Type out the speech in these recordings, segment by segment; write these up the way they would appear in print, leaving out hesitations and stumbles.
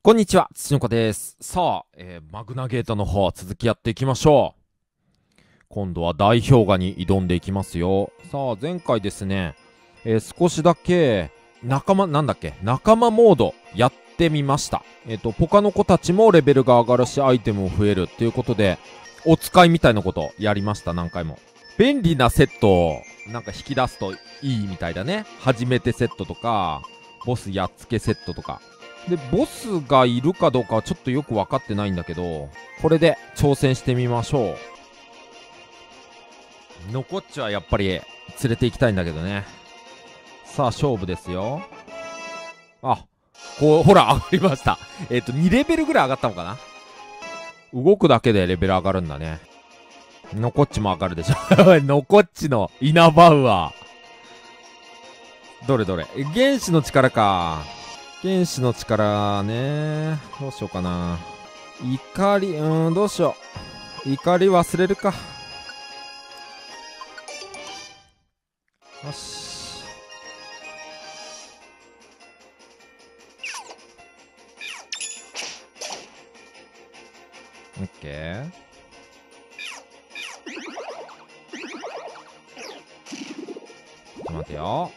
こんにちは、土の子です。さあ、マグナゲートの方、続きやっていきましょう。今度は大氷河に挑んでいきますよ。さあ、前回ですね、少しだけ、仲間モードやってみました。他の子たちもレベルが上がるし、アイテムも増えるっていうことで、お使いみたいなことやりました、何回も。便利なセットを、なんか引き出すといいみたいだね。初めてセットとか、ボスやっつけセットとか。で、ボスがいるかどうかはちょっとよく分かってないんだけど、これで挑戦してみましょう。ノコッチはやっぱり連れて行きたいんだけどね。さあ、勝負ですよ。あ、こう、ほら、上がりました。2レベルぐらい上がったのかな。動くだけでレベル上がるんだね。ノコッチも上がるでしょ。ノコッチのイナバウアー。どれどれ。原子の力か。原子の力ね。どうしようかな。怒り、どうしよう。怒り忘れるか。よし。オッケー。ちょっと待てよ。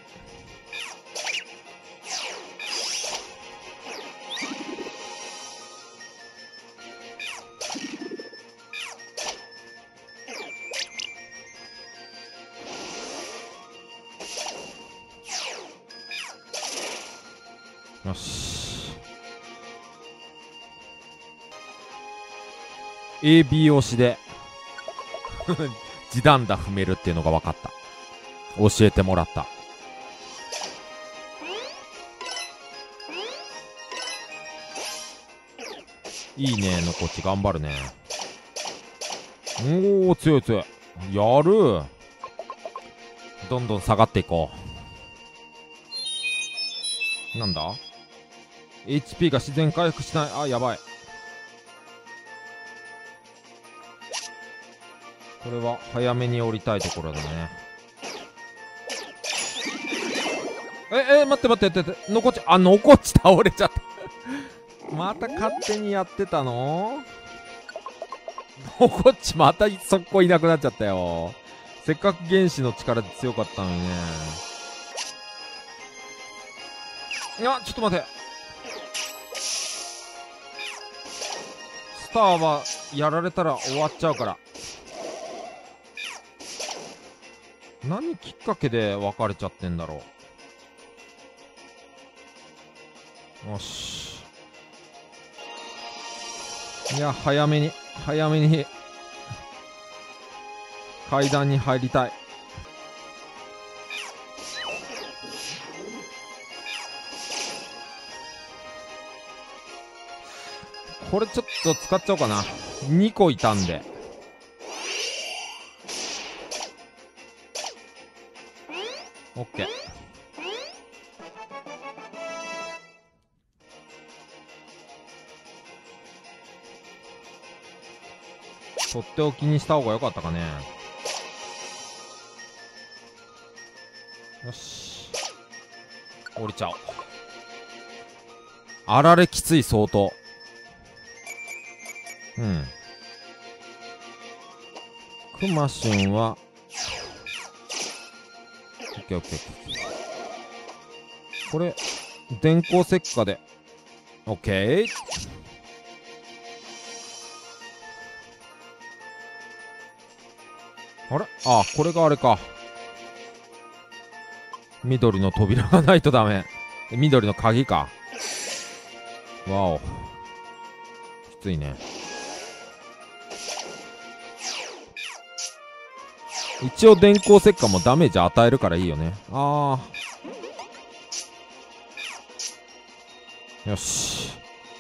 よし。AB 押しで地団打踏めるっていうのが分かった。教えてもらった。いいね、のこっち頑張るね。おー、強い強い。やる。どんどん下がっていこう。なんだ ?HP が自然回復しない。あ、やばい。これは早めに降りたいところだね。待って。ノコッチ、ノコッチ倒れちゃった。また勝手にやってたの？ノコッチまた速攻いなくなっちゃったよ。せっかく原子の力で強かったのにね。いや、ちょっと待て。スターはやられたら終わっちゃうから。何きっかけで別れちゃってんだろう。よし。いや、早めに階段に入りたい。これちょっと使っちゃおうかな。2個いたんで。オッケー。とっておきにした方が良かったかね。よし。降りちゃおう。あられきつい相当。クマシュンは、オッケー。これ、電光石火で、オッケー。あれ？あ、これがあれか。緑の扉がないとダメ。緑の鍵か。わお。きついね。一応電光石火もダメージ与えるからいいよね。よし。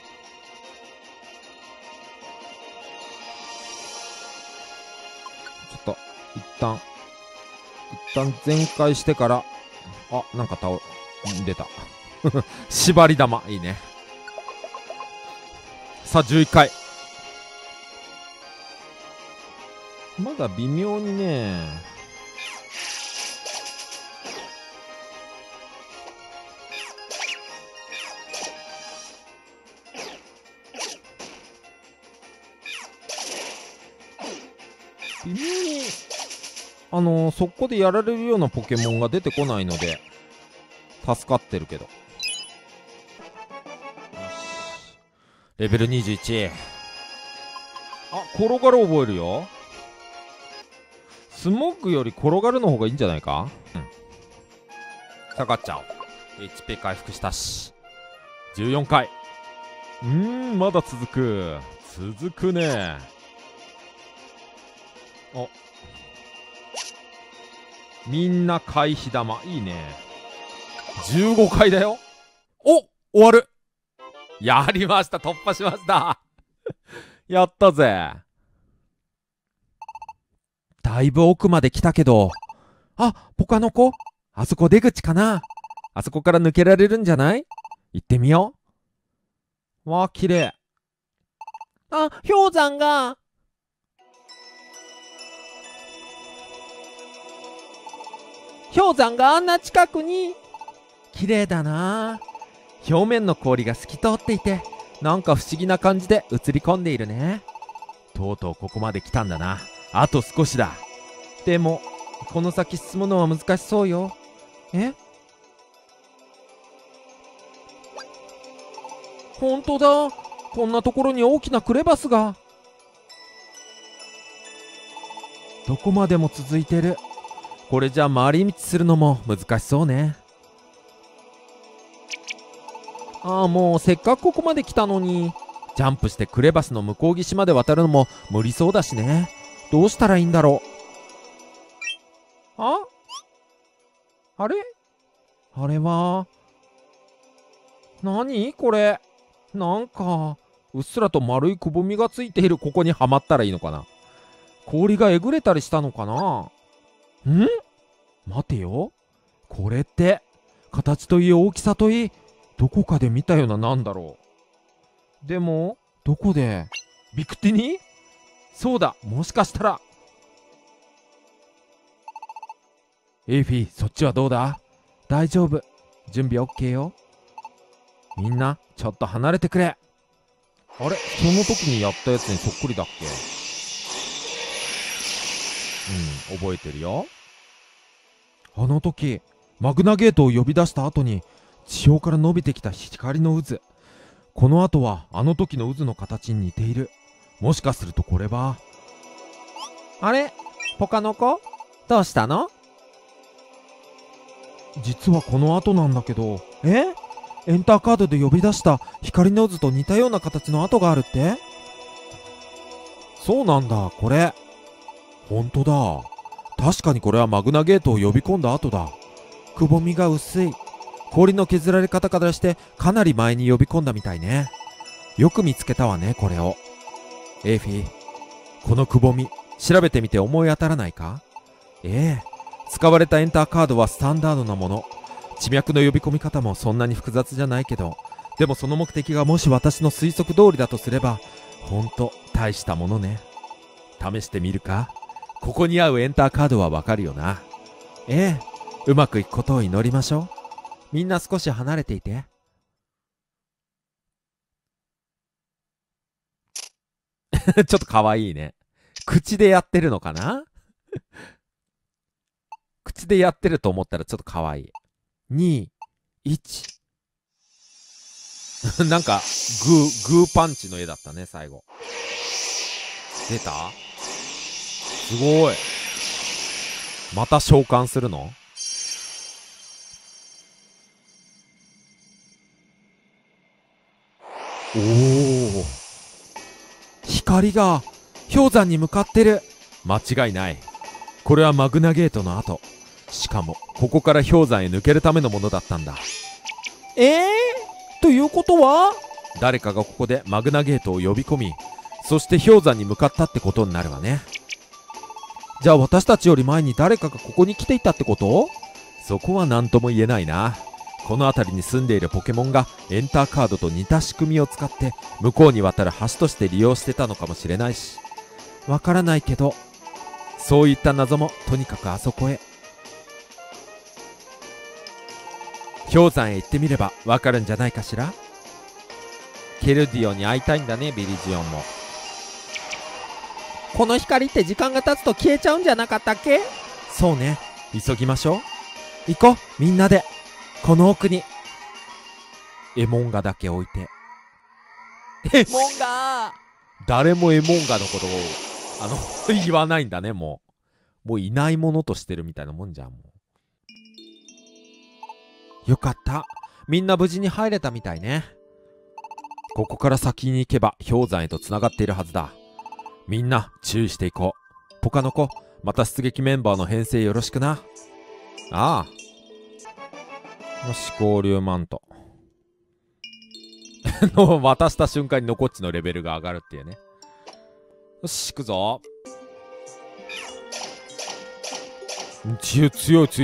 ちょっと一旦全開してから、なんか出た。縛り玉いいね。さあ11回。まだ微妙にね。 微妙に速攻でやられるようなポケモンが出てこないので助かってるけど。よし、レベル21。あ、転がる覚えるよ。スモークより転がるの方がいいんじゃないか。下がっちゃおう。 HP 回復したし。14回。まだ続くね。お、みんな回避玉いいね。15回だよ。お、終わる。やりました。突破しましたやったぜ。だいぶ奥まで来たけど、あ、ポカノコ、あそこ出口かな。あそこから抜けられるんじゃない？行ってみよう。わあ、綺麗。あ、氷山が。氷山があんな近くに。綺麗だな。表面の氷が透き通っていて、なんか不思議な感じで映り込んでいるね。とうとうここまで来たんだな。あと少しだ。でもこの先進むのは難しそうよ。え？ほんとだ。こんなところに大きなクレバスが。どこまでも続いてる。これじゃ回り道するのも難しそうね。ああ、もうせっかくここまで来たのに。ジャンプしてクレバスの向こう岸まで渡るのも無理そうだしね。どうしたらいいんだろう。あれは何これ。なんかうっすらと丸いくぼみがついている。ここにはまったらいいのかな。氷がえぐれたりしたのかな。待てよ。これって形といい大きさといいどこかで見たような。なんだろう。でもどこで。ビクティニ？そうだ、もしかしたら。エイフィー、そっちはどうだ。大丈夫、準備 OK よ。みんなちょっと離れてくれ。あれ、その時にやったやつにそっくりだっけ。覚えてるよ。あの時マグナゲートを呼び出した後に地表から伸びてきた光の渦。この後はあの時の渦の形に似ている。もしかするとこれは。あれ、ポカノコ、どうしたの？実はこの後なんだけど。エンターカードで呼び出した光の渦と似たような形の跡があるって。そうなんだ。これほんとだ。確かにこれはマグナゲートを呼び込んだ後だ。くぼみが薄い。氷の削られ方からしてかなり前に呼び込んだみたいね。よく見つけたわね、これを。エイフィー、このくぼみ調べてみて思い当たらないか？使われたエンターカードはスタンダードなもの。地脈の呼び込み方もそんなに複雑じゃないけど、でもその目的がもし私の推測通りだとすれば、ほんと大したものね。試してみるか？ここに合うエンターカードはわかるよな。うまくいくことを祈りましょう。みんな少し離れていて。ちょっとかわいいね。口でやってるのかな口でやってると思ったらちょっとかわいい。2、1。なんかグーパンチの絵だったね、最後。出た？すごい。また召喚するの？おお、光が氷山に向かってる。間違いない。これはマグナゲートの跡。しかもここから氷山へ抜けるためのものだったんだ。ということは誰かがここでマグナゲートを呼び込み、そして氷山に向かったってことになるわね。じゃあ私たちより前に誰かがここに来ていたってこと？そこは何とも言えないな。この辺りに住んでいるポケモンがエンターカードと似た仕組みを使って向こうに渡る橋として利用してたのかもしれないし。わからないけど、そういった謎もとにかくあそこへ。氷山へ行ってみればわかるんじゃないかしら。ケルディオに会いたいんだね、ビリジオンも。 この光って時間が経つと消えちゃうんじゃなかったっけ？そうね。急ぎましょう。行こう、みんなで。この奥に。エモンガだけ置いて。エモンガー！誰もエモンガのことを、言わないんだね、もう。もういないものとしてるみたいなもんじゃん、もう。よかった。みんな無事に入れたみたいね。ここから先に行けば氷山へと繋がっているはずだ。みんな注意していこう。ポカの子、また出撃メンバーの編成よろしくな。ああ。よし、交流マント。渡した瞬間に残っちのレベルが上がるっていうね。よし、行くぞ。強い。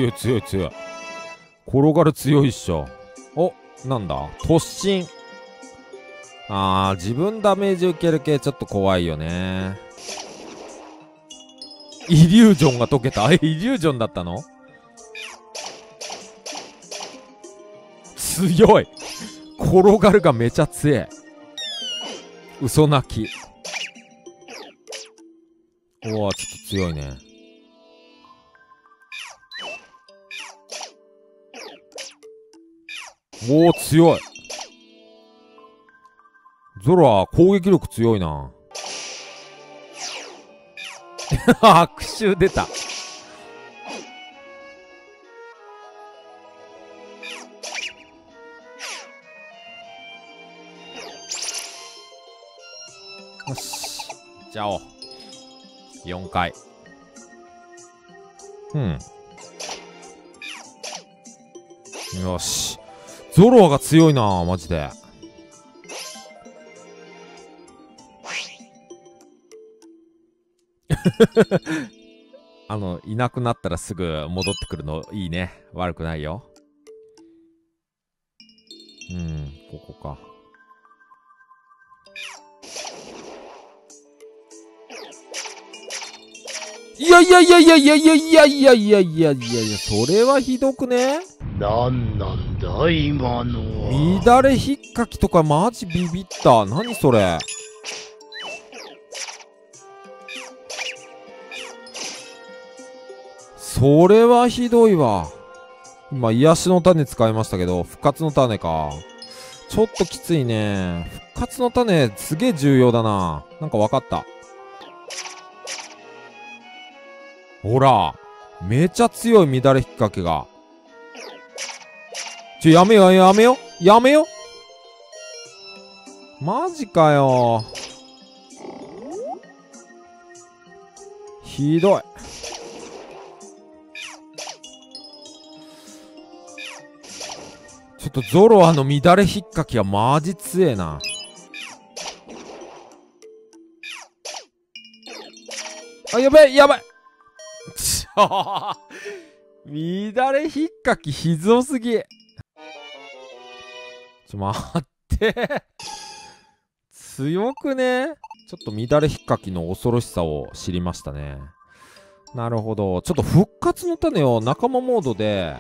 転がる強いっしょ。お、なんだ突進。自分ダメージ受ける系ちょっと怖いよね。イリュージョンが解けた。イリュージョンだったの？強い。転がるがめちゃ強え。嘘泣き。おー、ちょっと強いね。おー、強い。ゾロは攻撃力強いな。悪臭出た。よし。じゃあ、4回。よし。ゾロが強いな、マジで。いなくなったらすぐ戻ってくるのいいね。悪くないよ。ここか。いや、それはひどくね？ なんなんだ今のは。 乱れひっかきとかマジビビった。何それ。それはひどいわ。今、癒しの種使いましたけど、復活の種か。ちょっときついね。復活の種、すげえ重要だな。なんかわかった。ほら。めちゃ強い乱れ引っ掛けが。やめよ。マジかよ。ひどい。ちょっとゾロアの乱れ引っかきはマジ強えな。やばい。乱れ引っかきひどすぎ。待って。強くね？ちょっと乱れ引っかきの恐ろしさを知りましたね。なるほど。ちょっと復活の種を仲間モードで、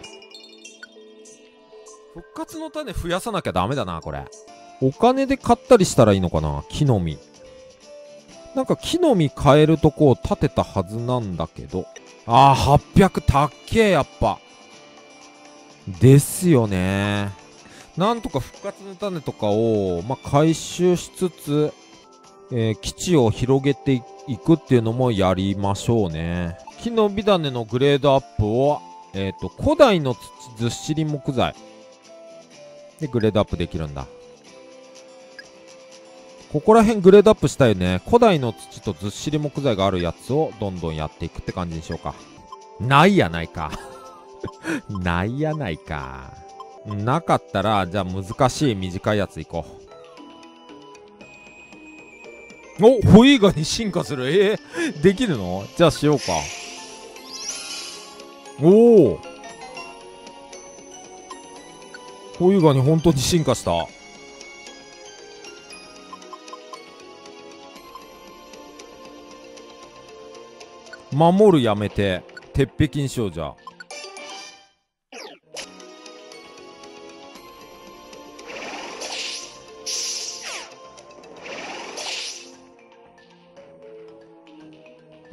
復活の種増やさなきゃダメだな、これ。お金で買ったりしたらいいのかな？木の実。なんか木の実買えるとこを建てたはずなんだけど。800たっけえ、やっぱ。ですよね。なんとか復活の種とかを、回収しつつ、基地を広げていくっていうのもやりましょうね。木の実種のグレードアップを、古代の土ずっしり木材。で、グレードアップできるんだ。ここら辺グレードアップしたいね。古代の土とずっしり木材があるやつをどんどんやっていくって感じにしようか。ないやないか。ないやないか。なかったら、じゃあ難しい短いやついこう。お、ホイーガに進化する。できるの？じゃあしようか。おお。ホイーガに本当に進化した。守るやめて、鉄壁にしようじゃあ。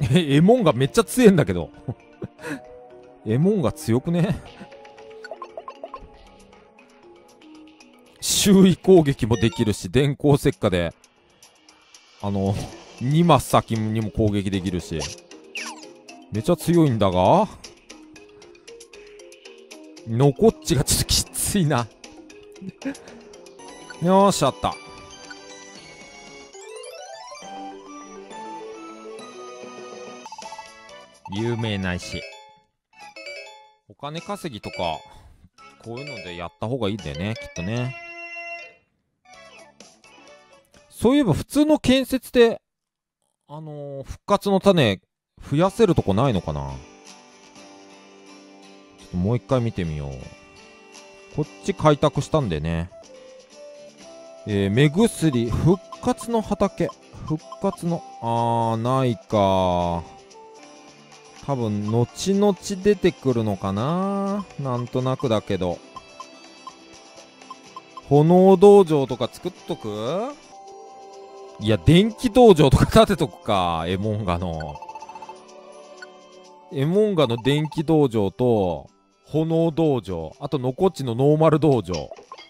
エモンがめっちゃ強いんだけど。エモンが強くね？周囲攻撃もできるし、電光石火で、2マス先にも攻撃できるし。めっちゃ強いんだが、ノコッチがちょっときついな。よーし、あった。有名ないし。お金稼ぎとか、こういうのでやった方がいいんだよね、きっとね。そういえば普通の建設で、復活の種、増やせるとこないのかな？ちょっともう一回見てみよう。こっち開拓したんでね。目薬、復活の畑。復活の、ないか。多分、後々出てくるのかな？なんとなくだけど。炎道場とか作っとく？いや、電気道場とか建てとくか。エモンガの電気道場と、炎道場。あと、ノコッチのノーマル道場。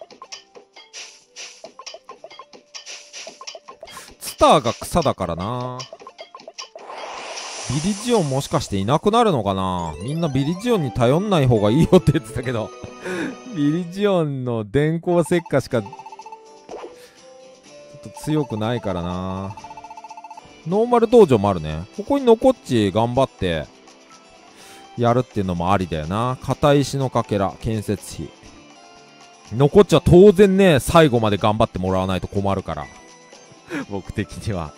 ツターが草だからな。ビリジオンもしかしていなくなるのかな？みんなビリジオンに頼んない方がいいよって言ってたけど。ビリジオンの電光石火しか、ちょっと強くないからな。ノーマル道場もあるね。ここにノコッチ頑張って、やるっていうのもありだよな。片石のかけら、建設費。ノコッチは当然ね、最後まで頑張ってもらわないと困るから。僕的には。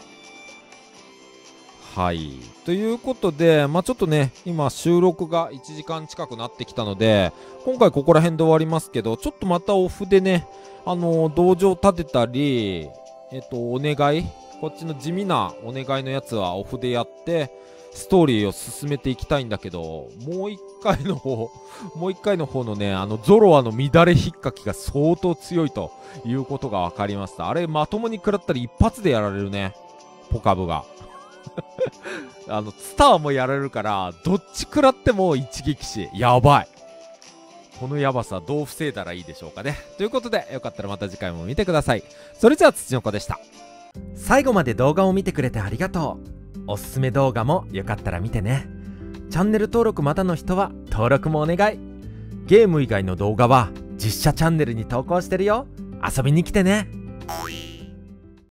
はい。ということで、ちょっとね、今収録が1時間近くなってきたので、今回ここら辺で終わりますけど、ちょっとまたオフでね、道場建てたり、お願い、こっちの地味なお願いのやつはオフでやって、ストーリーを進めていきたいんだけど、もう一回の方のね、ゾロアの乱れ引っかきが相当強いということが分かりました。あれ、まともに食らったら一発でやられるね。ポカブが。ツターもやられるから、どっち食らっても一撃死。やばい。このやばさどう防いだらいいでしょうかね。ということで、よかったらまた次回も見てください。それじゃあ、土の子でした。最後まで動画を見てくれてありがとう。おすすめ動画もよかったら見てね。チャンネル登録まだの人は登録もお願い。ゲーム以外の動画は実写チャンネルに投稿してるよ。遊びに来てね。